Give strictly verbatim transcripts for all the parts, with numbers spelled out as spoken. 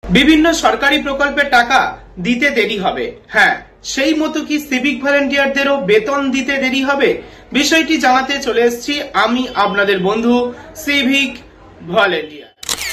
বিভিন্ন সরকারি প্রকল্পের টাকা দিতে দেরি হবে। হ্যাঁ, সেই মতো কি সিভিক ভলেন্টিয়ারদেরও বেতন দিতে দেরি হবে? বিষয়টি জানাতে চলে এসেছি আমি আপনাদের বন্ধু civic volunteer.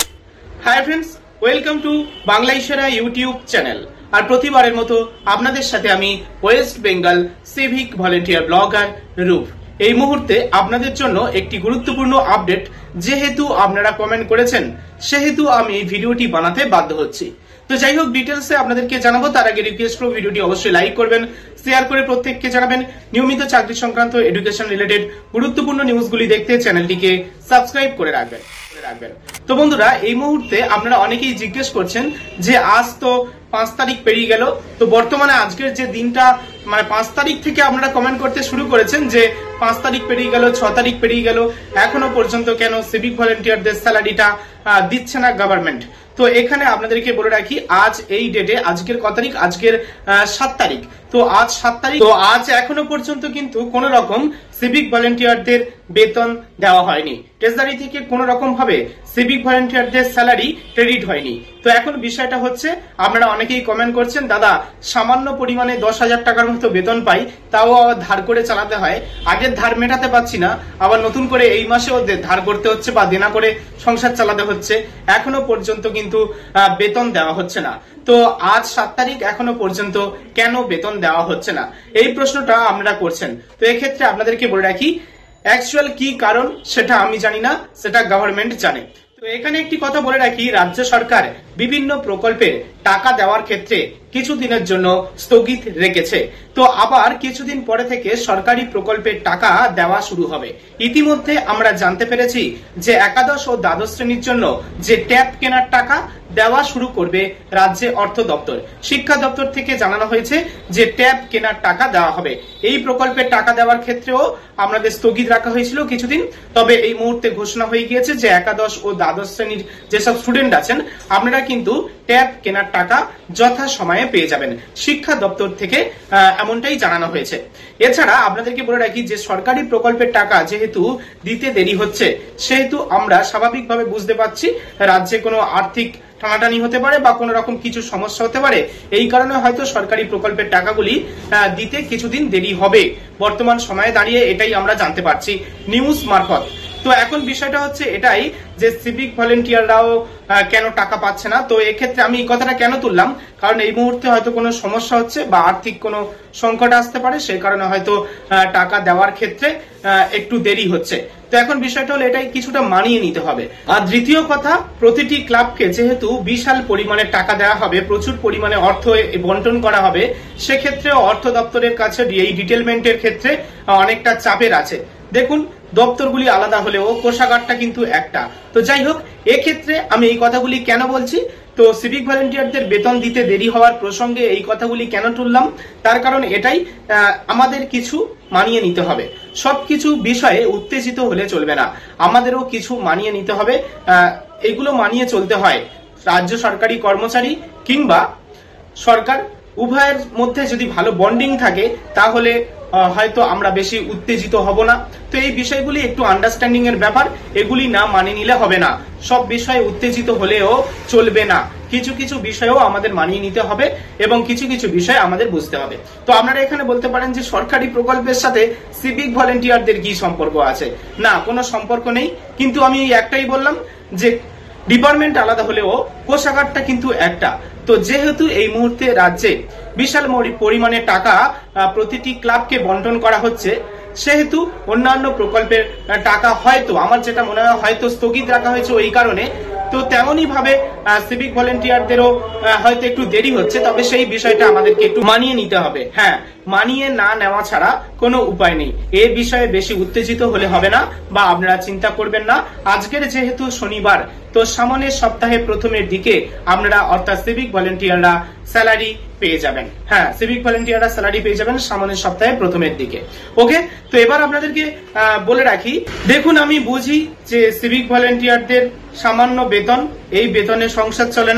Hi friends, welcome to Bangla Ishara YouTube channel. আর প্রতিবারের মতো আপনাদের সাথে আমি West Bengal civic volunteer blogger Rup. এই মুহূর্তে আপনাদের জন্য একটি গুরুত্বপূর্ণ আপডেট, যেহেতু আপনারা কমেন্ট করেছেন সেহেতু আমি এই ভিডিওটি বানাতে বাধ্য হচ্ছি। তো যাই হোক, ডিটেলসে আপনাদেরকে জানাবো। তার আগে রিকোয়েস্ট করব ভিডিওটি অবশ্যই লাইক করবেন, শেয়ার করে প্রত্যেককে জানাবেন। নিয়মিত চাকরি সংক্রান্ত এডুকেশন রিলেটেড গুরুত্বপূর্ণ নিউজগুলি দেখতে চ্যানেলটিকে সাবস্ক্রাইব করে রাখবেন রাখবেন তো বন্ধুরা, এই মুহূর্তে আপনারা অনেকেই জিজ্ঞেস করছেন যে আজ তো পাঁচ তারিখ পেরিয়ে গেল, তো বর্তমানে আজকের যে দিনটা মানে পাঁচ তারিখ থেকে আপনারা কমেন্ট করতে শুরু করেছেন যে পাঁচ তারিখ পেরিয়ে গেল, ছ তারিখ পেরিয়ে গেল, এখনো পর্যন্ত কেন সিভিক ভলেন্টিয়ারদের স্যালারিটা দিচ্ছে না গভর্নমেন্ট। তো এখানে আপনাদেরকে বলে রাখি, আজ এই ডেটে, আজকের কত তারিখ, আজকের সাত তারিখ, তো আজ সাত তারিখ, তো আজ এখনো পর্যন্ত কিন্তু কোন রকম সিভিক ভলেন্টিয়ারদের বেতন দেওয়া হয়নি। ট্রেজারি থেকে কোন রকম ভাবে সিভিক ভলেন্টিয়ারদের স্যালারি ক্রেডিট হয়নি। তো এখন বিষয়টা হচ্ছে, আপনারা অনেকেই কমেন্ট করছেন, দাদা সামান্য পরিমাণে দশ হাজার টাকার মতো বেতন পাই, তাও আবার ধার করে চালাতে হয়, আগের ধার মেটাতে পারছি না, আবার নতুন করে এই মাসেও ধার করতে হচ্ছে বা দেনা করে সংসার চালাতে হচ্ছে, এখনো পর্যন্ত কিন্তু বেতন দেওয়া হচ্ছে না। তো আজ সাত তারিখ, এখনো পর্যন্ত কেন বেতন দেওয়া হচ্ছে না, এই প্রশ্নটা আপনারা করছেন। তো এক্ষেত্রে আপনাদেরকে বলে রাখি, অ্যাকচুয়াল কি কারণ সেটা আমি জানি না, সেটা গভর্নমেন্ট জানে। তো এখানে একটি কথা বলে রাখি, রাজ্য সরকার বিভিন্ন প্রকল্পে টাকা দেওয়ার ক্ষেত্রে কিছুদিনের জন্য স্থগিত রেখেছে। তো আবার কিছুদিন পরে থেকে সরকারি প্রকল্পের টাকা দেওয়া শুরু হবে। ইতিমধ্যে আমরা জানতে পেরেছি যে একাদশ ও দ্বাদশ শ্রেণীর জন্য যে ট্যাব কেনার টাকা দেওয়া শুরু করবে রাজ্যে অর্থ দপ্তর। শিক্ষা দপ্তর থেকে জানানো হয়েছে যে ট্যাব কেনার টাকা দেওয়া হবে। এই প্রকল্পের টাকা দেওয়ার ক্ষেত্রেও আমাদের স্থগিত রাখা হয়েছিল কিছুদিন, তবে এই মুহূর্তে ঘোষণা হয়ে গিয়েছে যে একাদশ ও দ্বাদশ শ্রেণীর যেসব স্টুডেন্ট আছেন, আপনারা কিন্তু ট্যাব কেনার টাকা যথা সময়ে পেয়ে যাবেন। শিক্ষা দপ্তর থেকে এমনটাই জানানো হয়েছে। এছাড়া আপনাদেরকে বলে রাখি যে সরকারি প্রকল্পের টাকা যেহেতু দিতে দেরি হচ্ছে, সেহেতু আমরা স্বাভাবিকভাবে বুঝতে পারছি রাজ্যে কোনো আর্থিক টানাটানি হতে পারে বা কোন রকম কিছু সমস্যা হতে পারে। এই কারণে হয়তো সরকারি প্রকল্পের টাকাগুলি দিতে কিছুদিন দেরি হবে। বর্তমান সময়ে দাঁড়িয়ে এটাই আমরা জানতে পারছি নিউজ মারফত। তো এখন বিষয়টা হচ্ছে এটাই যে সিভিক ভলেন্টিয়াররাও কেন টাকা পাচ্ছে না। তো এক্ষেত্রে আমি এই কথাটা কেন তুললাম, কারণ এই মুহূর্তে হয়তো কোনো সমস্যা হচ্ছে বা আর্থিক কোনো সংকট আসতে পারে, সেই কারণে হয়তো টাকা দেওয়ার ক্ষেত্রে একটু দেরি হচ্ছে। তো এখন বিষয়টা হলো এটাই কিছুটা মানিয়ে নিতে হবে। আর দ্বিতীয় কথা, প্রতিটি ক্লাবকে যেহেতু বিশাল পরিমাণে টাকা দেওয়া হবে, প্রচুর পরিমাণে অর্থ বন্টন করা হবে, সেক্ষেত্রে অর্থ দপ্তরের কাছে এই ডিটেলমেন্টের ক্ষেত্রে অনেকটা চাপের আছে। দেখুন, দপ্তরগুলি আলাদা হলেও কোষাগারটা কিন্তু একটা। তো যাই হোক, এক্ষেত্রে আমি এই কথাগুলি কেন বলছি, তো সিভিক ভলেন্টিয়ারদের বেতন দিতে দেরি হওয়ার প্রসঙ্গে এই কথাগুলি কেন তুললাম, তার কারণ এটাই, আমাদের কিছু মানিয়ে নিতে হবে। সবকিছু বিষয়ে উত্তেজিত হলে চলবে না, আমাদেরও কিছু মানিয়ে নিতে হবে। এগুলো মানিয়ে চলতে হয়। রাজ্য সরকারি কর্মচারী কিংবা সরকার উভয়ের মধ্যে যদি ভালো বন্ডিং থাকে, তাহলে হয়তো আমরা বেশি উত্তেজিত হব না। তো এই বিষয়গুলি একটু আন্ডারস্ট্যান্ডিং এর ব্যাপার, এগুলি না মানিয়ে নিলে হবে না। সব বিষয়ে উত্তেজিত হলেও চলবে না, কিছু কিছু বিষয়েও আমাদের মানিয়ে নিতে হবে এবং কিছু কিছু বিষয় আমাদের বুঝতে হবে। তো আপনারা এখানে বলতে পারেন যে সরকারি প্রকল্পের সাথে সিভিক ভলেন্টিয়ারদের কি সম্পর্ক আছে? না, কোনো সম্পর্ক নেই। কিন্তু আমি একটাই বললাম যে ডিপার্টমেন্ট আলাদা হলেও কোষাগারটা কিন্তু একটা। তো যেহেতু এই মুহূর্তে রাজ্যে বিশাল পরিমাণে টাকা প্রতিটি ক্লাবকে বন্টন করা হচ্ছে, সেহেতু অন্যান্য প্রকল্পের টাকা হয়তো, আমার যেটা মনে হয়, হয়তো স্থগিত রাখা হয়েছে ওই কারণে। তো তেমনই ভাবে সিভিক ভলেন্টিয়ারদেরও হয়তো একটু দেরি হচ্ছে, তবে সেই বিষয়টা আমাদেরকে একটু মানিয়ে নিতে হবে। হ্যাঁ, মানিয়ে না নেওয়া ছাড়া কোনো উপায় নেই। এ বিষয়ে বেশি উত্তেজিত হলে হবে না বা আপনারা চিন্তা করবেন না। আজকের যেহেতু শনিবার, তো সামনের সপ্তাহে প্রথমের দিকে আপনারা অর্থাৎ সিভিক ভলেন্টিয়াররা স্যালারি পেয়ে যাবেন। হ্যাঁ, সিভিক ভলেন্টিয়াররা স্যালারি পেয়ে যাবেন সামনের সপ্তাহে প্রথমের দিকে। ওকে, তো এবার আপনাদেরকে বলে রাখি, দেখুন আমি বুঝি যে সিভিক ভলেন্টিয়ারদের সামান্য বেতন, এই বেতনে সংসার চলে না,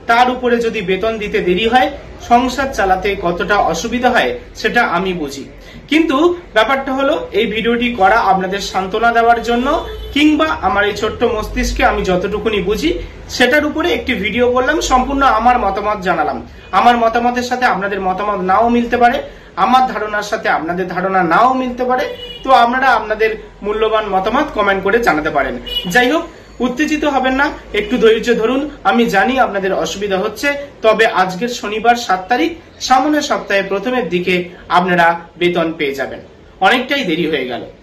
তার উপরে যদি বেতন দিতে দেরি হয় সংসার চালাতে কতটা অসুবিধা হয় সেটা আমি বুঝি। কিন্তু ব্যাপারটা হলো এই ভিডিওটি করা আপনাদের সান্ত্বনা দেওয়ার জন্য, কিংবা আমার এই ছোট্ট মস্তিষ্কে আমি যতটুকুনি বুঝি সেটার উপরে একটি ভিডিও করলাম, সম্পূর্ণ আমার মতামত জানালাম। আমার মতামতের সাথে আপনাদের মতামত নাও মিলতে পারে, আমার ধারণার সাথে আপনাদের ধারণা নাও মিলতে পারে, তো আপনারা আপনাদের মূল্যবান মতামত কমেন্ট করে জানাতে পারেন। যাই হোক, উত্তেজিত হবেন না, একটু ধৈর্য ধরুন। আমি জানি আপনাদের অসুবিধা হচ্ছে, তবে আজকের শনিবার সাত তারিখ, সামনের সপ্তাহে প্রথমের দিকে আপনারা বেতন পেয়ে যাবেন। অনেকটাই দেরি হয়ে গেল।